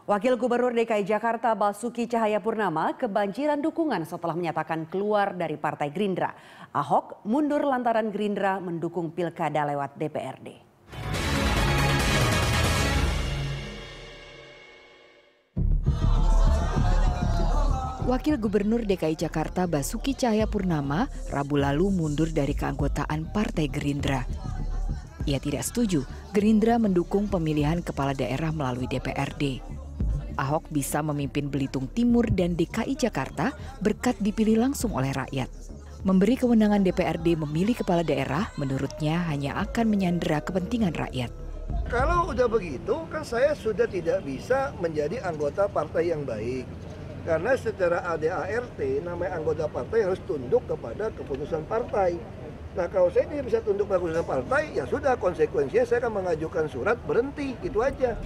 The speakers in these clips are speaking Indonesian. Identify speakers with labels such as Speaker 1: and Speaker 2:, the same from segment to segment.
Speaker 1: Wakil Gubernur DKI Jakarta Basuki Cahayapurnama kebanjiran dukungan setelah menyatakan keluar dari Partai Gerindra. Ahok mundur lantaran Gerindra mendukung pilkada lewat DPRD.
Speaker 2: Wakil Gubernur DKI Jakarta Basuki Cahayapurnama Rabu lalu mundur dari keanggotaan Partai Gerindra. Ia tidak setuju Gerindra mendukung pemilihan kepala daerah melalui DPRD. Ahok bisa memimpin Belitung Timur dan DKI Jakarta berkat dipilih langsung oleh rakyat. Memberi kewenangan DPRD memilih kepala daerah menurutnya hanya akan menyandera kepentingan rakyat.
Speaker 3: Kalau udah begitu kan saya sudah tidak bisa menjadi anggota partai yang baik. Karena secara ADART namanya anggota partai harus tunduk kepada keputusan partai. Nah kalau saya tidak bisa tunduk pada keputusan partai ya sudah konsekuensinya saya akan mengajukan surat berhenti, gitu aja.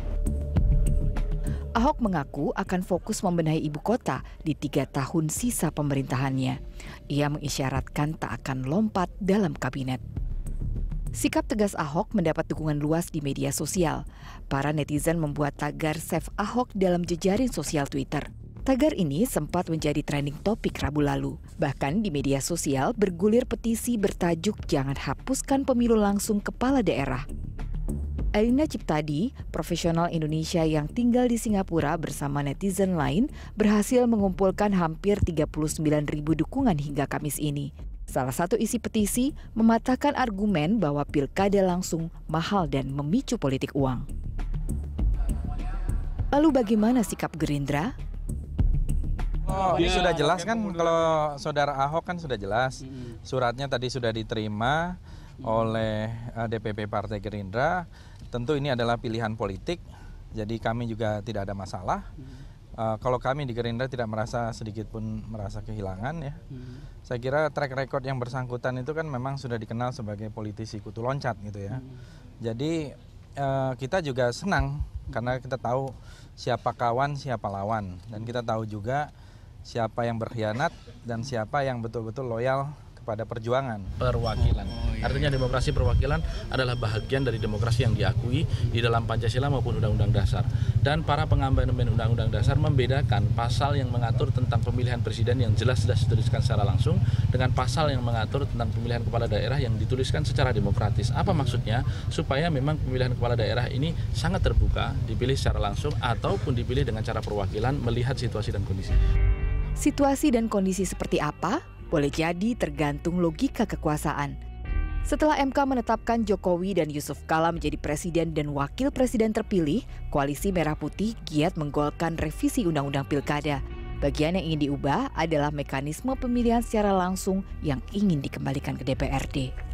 Speaker 2: Ahok mengaku akan fokus membenahi ibu kota di 3 tahun sisa pemerintahannya. Ia mengisyaratkan tak akan lompat dalam kabinet. Sikap tegas Ahok mendapat dukungan luas di media sosial. Para netizen membuat tagar Save Ahok dalam jejaring sosial Twitter. Tagar ini sempat menjadi trending topik Rabu lalu. Bahkan di media sosial bergulir petisi bertajuk "Jangan hapuskan pemilu langsung kepala daerah". Elina Ciptadi, profesional Indonesia yang tinggal di Singapura bersama netizen lain, berhasil mengumpulkan hampir 39.000 dukungan hingga Kamis ini. Salah satu isi petisi mematahkan argumen bahwa pilkada langsung mahal dan memicu politik uang. Lalu bagaimana sikap Gerindra?
Speaker 4: Ini sudah jelas kan, kalau saudara Ahok kan sudah jelas. Suratnya tadi sudah diterima oleh DPP Partai Gerindra. Tentu ini adalah pilihan politik, jadi kami juga tidak ada masalah. Kalau kami di Gerindra tidak merasa sedikit pun merasa kehilangan ya. Saya kira track record yang bersangkutan itu kan memang sudah dikenal sebagai politisi kutu loncat gitu ya. Jadi kita juga senang karena kita tahu siapa kawan, siapa lawan. Dan kita tahu juga siapa yang berkhianat dan siapa yang betul-betul loyal kepada perjuangan.
Speaker 5: Perwakilan. Artinya demokrasi perwakilan adalah bahagian dari demokrasi yang diakui di dalam Pancasila maupun Undang-Undang Dasar. Dan para pengamen Undang-Undang Dasar membedakan pasal yang mengatur tentang pemilihan presiden yang jelas-jelas dituliskan secara langsung dengan pasal yang mengatur tentang pemilihan kepala daerah yang dituliskan secara demokratis. Apa maksudnya? Supaya memang pemilihan kepala daerah ini sangat terbuka, dipilih secara langsung ataupun dipilih dengan cara perwakilan melihat situasi dan kondisi.
Speaker 2: Situasi dan kondisi seperti apa? Boleh jadi tergantung logika kekuasaan. Setelah MK menetapkan Jokowi dan Yusuf Kala menjadi presiden dan wakil presiden terpilih, Koalisi Merah Putih giat menggolkan revisi Undang-Undang Pilkada. Bagian yang ingin diubah adalah mekanisme pemilihan secara langsung yang ingin dikembalikan ke DPRD.